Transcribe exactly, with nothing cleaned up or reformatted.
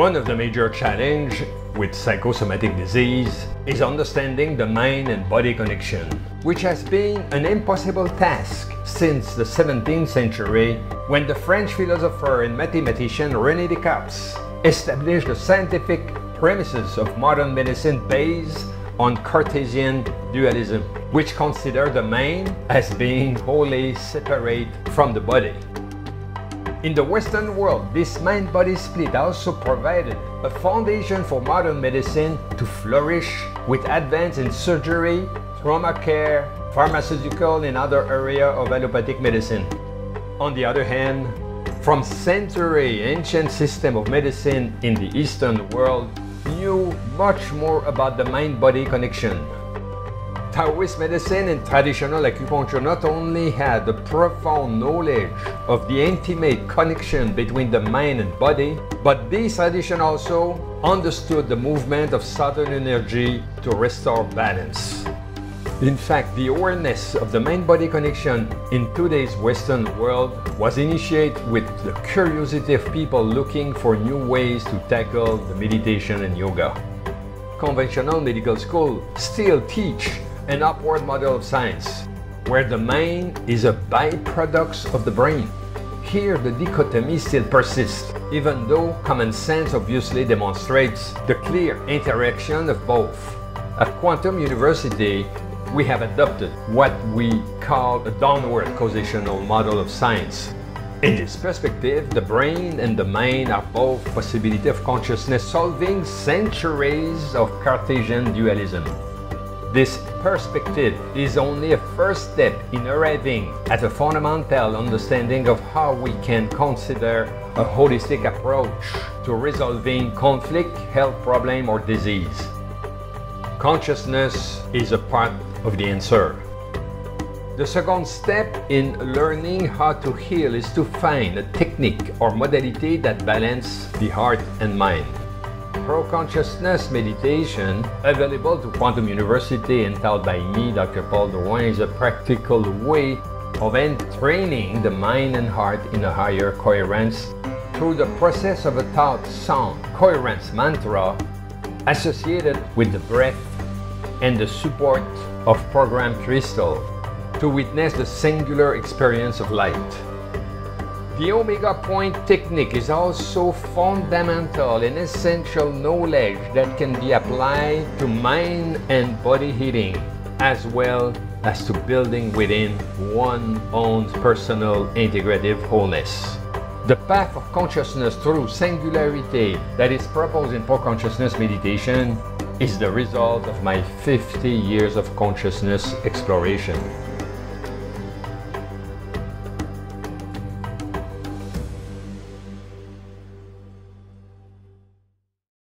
One of the major challenges with psychosomatic disease is understanding the mind and body connection, which has been an impossible task since the seventeenth century, when the French philosopher and mathematician René Descartes established the scientific premises of modern medicine based on Cartesian dualism, which consider the mind as being wholly separate from the body. In the Western world, this mind-body split also provided a foundation for modern medicine to flourish with advance in surgery, trauma care, pharmaceutical, and other areas of allopathic medicine. On the other hand, from century ancient system of medicine in the Eastern world knew much more about the mind-body connection. Taoist medicine and traditional acupuncture not only had a profound knowledge of the intimate connection between the mind and body, but these traditions also understood the movement of southern energy to restore balance. In fact, the awareness of the mind-body connection in today's Western world was initiated with the curiosity of people looking for new ways to tackle the meditation and yoga. Conventional medical schools still teach an upward model of science, where the mind is a byproduct of the brain. Here the dichotomy still persists, even though common sense obviously demonstrates the clear interaction of both. At Quantum University, we have adopted what we call a downward causational model of science. In this perspective, the brain and the mind are both possibilities of consciousness solving centuries of Cartesian dualism. This perspective is only a first step in arriving at a fundamental understanding of how we can consider a holistic approach to resolving conflict, health problem, or disease. Consciousness is a part of the answer. The second step in learning how to heal is to find a technique or modality that balances the heart and mind. Pro-consciousness meditation, available to Quantum University and taught by me, Doctor Paul Drouin, is a practical way of entraining the mind and heart in a higher coherence through the process of a thought sound coherence mantra associated with the breath and the support of programmed crystal to witness the singular experience of light. The Omega Point technique is also fundamental and essential knowledge that can be applied to mind and body healing, as well as to building within one's own personal integrative wholeness. The path of consciousness through singularity that is proposed in pro-consciousness meditation is the result of my fifty years of consciousness exploration.